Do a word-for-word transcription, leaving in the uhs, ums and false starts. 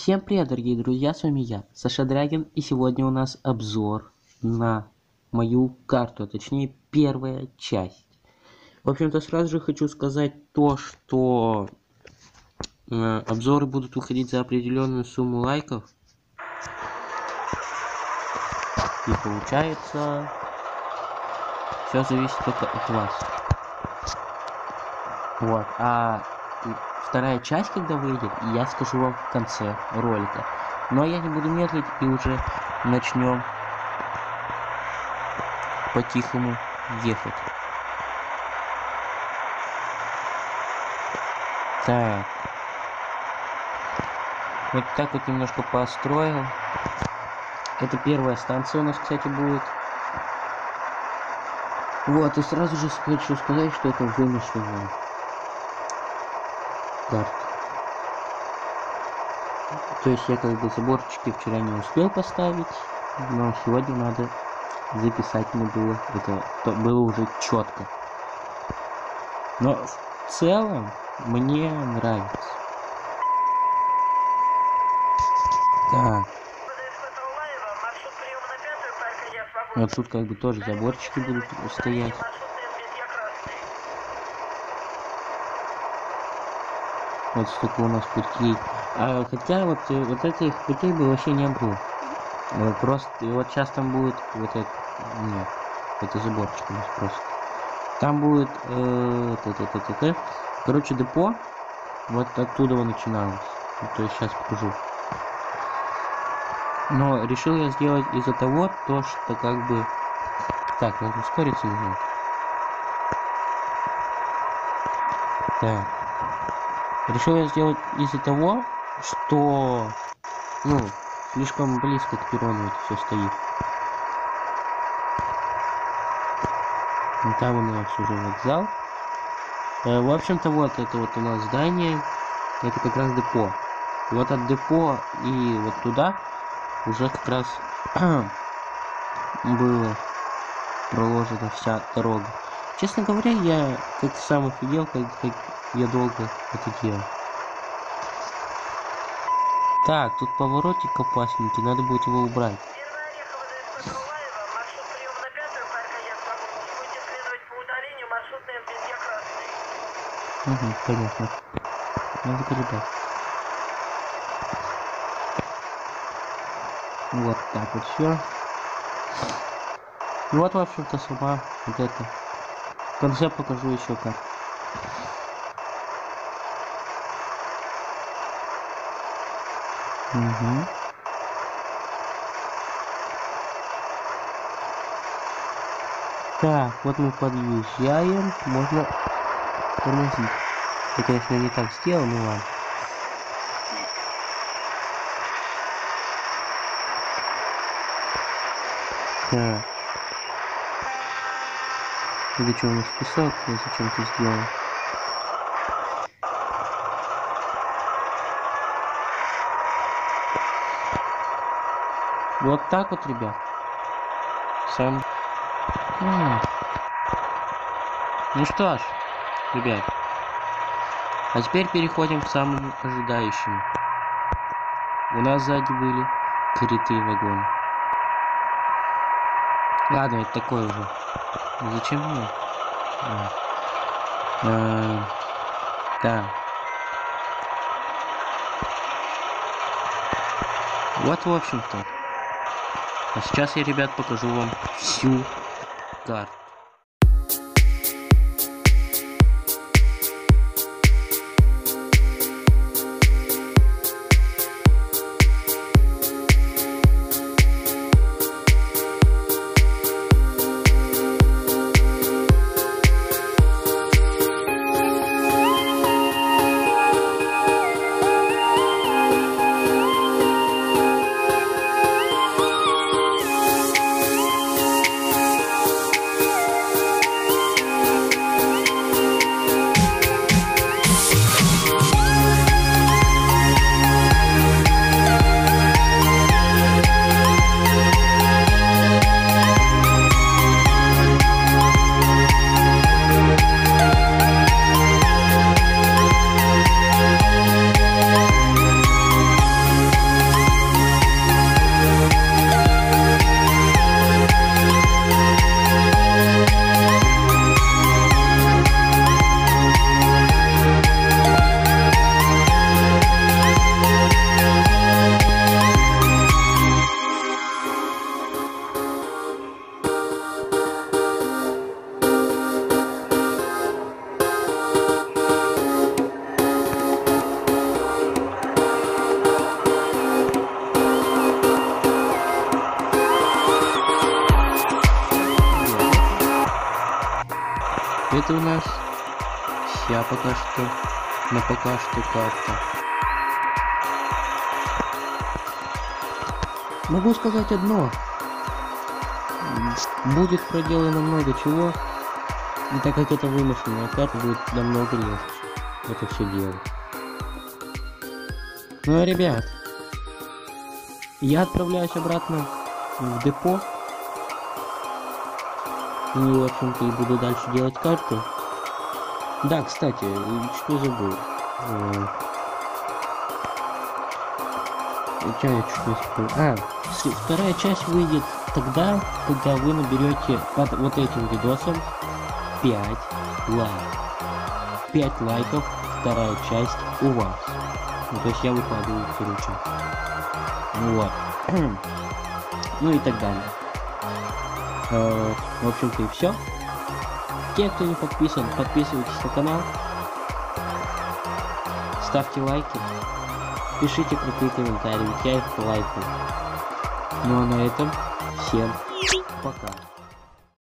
Всем привет, дорогие друзья, с вами я, Саша Драгин, и сегодня у нас обзор на мою карту, а точнее первая часть. В общем-то, сразу же хочу сказать то, что э, обзоры будут выходить за определенную сумму лайков. И получается, все зависит только от вас. Вот, а вторая часть, когда выйдет, я скажу вам в конце ролика. Но я не буду медлить и уже начнем по-тихому ехать. Так. Вот так вот немножко построил. Это первая станция у нас, кстати, будет. Вот, и сразу же хочу сказать, что это вымышленная карта. То есть я как бы заборчики вчера не успел поставить, но сегодня надо записать мне было. Это то было уже четко. Но в целом мне нравится. Так. Вот тут как бы тоже заборчики будут стоять. Вот столько у нас путей. А, хотя вот, вот этих путей бы вообще не было. Просто и вот сейчас там будет вот это. Нет, это заборчик у нас просто. Там будет э, т -т -т -т -т. Короче, депо. Вот оттуда начиналось. То есть сейчас покажу. Но решил я сделать из-за того, то что как бы. Так, надо ускориться немного. Так. Решил я сделать из-за того, что, ну, слишком близко к перрону это все стоит. И там у нас уже вокзал. Э, в общем-то, вот это вот у нас здание, это как раз депо. И вот от депо и вот туда уже как раз была проложена вся дорога. Честно говоря, я как сам офигел, как, как я долго это делал. Так, тут поворотик опасненький, надо будет его убрать. Угу, понятно. Надо передать. Вот так вот все. Вот, в общем-то, сама вот это. В конце покажу еще как. Угу. Так, вот мы подъезжаем, можно тормозить. Я, конечно, не так сделал, но ладно. Так. Или что у нас писал, я зачем-то сделал. Вот так вот, ребят. Сам. А. Ну что ж, ребят. А теперь переходим к самому ожидающему. У нас сзади были крытые вагоны. Ладно, это такое уже. Зачем мне? А. А. Да. Вот, в общем-то. А сейчас я, ребят, покажу вам всю карту. Это у нас вся пока что, но пока что как-то. Могу сказать одно. Будет проделано много чего, и так как это вымышленная карта, будет намного легче это все делать. Ну а ребят, я отправляюсь обратно в депо. И, в общем-то, и буду дальше делать карту. Да, кстати, что забыл. Что я чуть не вспомнил. А, вторая часть выйдет тогда, когда вы наберете под вот этим видосом пять лайков. пять лайков, вторая часть у вас. Ну, то есть я выкладываю вторую часть. Ну вот. Ну и так далее. Uh, в общем-то и все. Те, кто не подписан, подписывайтесь на канал, ставьте лайки, пишите крутые комментарии, я их лайкаю. Ну а на этом всем пока.